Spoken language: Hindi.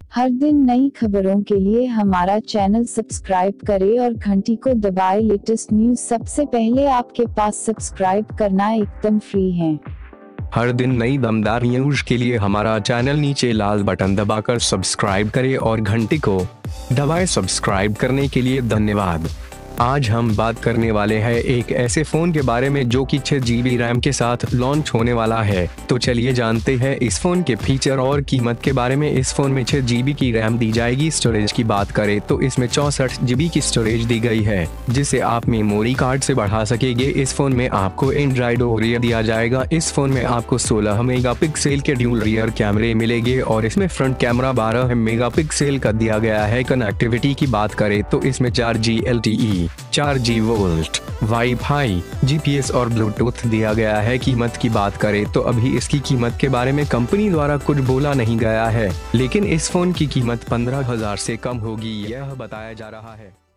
हर दिन नई खबरों के लिए हमारा चैनल सब्सक्राइब करें और घंटी को दबाएं। लेटेस्ट न्यूज सबसे पहले आपके पास सब्सक्राइब करना एकदम फ्री है। हर दिन नई दमदार न्यूज के लिए हमारा चैनल नीचे लाल बटन दबाकर सब्सक्राइब करें और घंटी को दबाएं। सब्सक्राइब करने के लिए धन्यवाद। आज हम बात करने वाले हैं एक ऐसे फोन के बारे में जो कि 6 GB रैम के साथ लॉन्च होने वाला है। तो चलिए जानते हैं इस फोन के फीचर और कीमत के बारे में। इस फोन में 6 GB की रैम दी जाएगी। स्टोरेज की बात करें तो इसमें 64 GB की स्टोरेज दी गई है, जिसे आप मेमोरी कार्ड से बढ़ा सकेंगे। इस फोन में आपको एंड्रॉइड ओरियो दिया जाएगा। इस फोन में आपको 16 मेगापिक्सल के ड्यूल रियर कैमरे मिलेंगे और इसमें फ्रंट कैमरा 12 मेगापिक्सल का दिया गया है। कनेक्टिविटी की बात करें तो इसमें 4G LTE, 4G VoLTE, wifi, GPS और ब्लूटूथ दिया गया है। कीमत की बात करें तो अभी इसकी कीमत के बारे में कंपनी द्वारा कुछ बोला नहीं गया है, लेकिन इस फोन की कीमत 15,000 से कम होगी, यह बताया जा रहा है।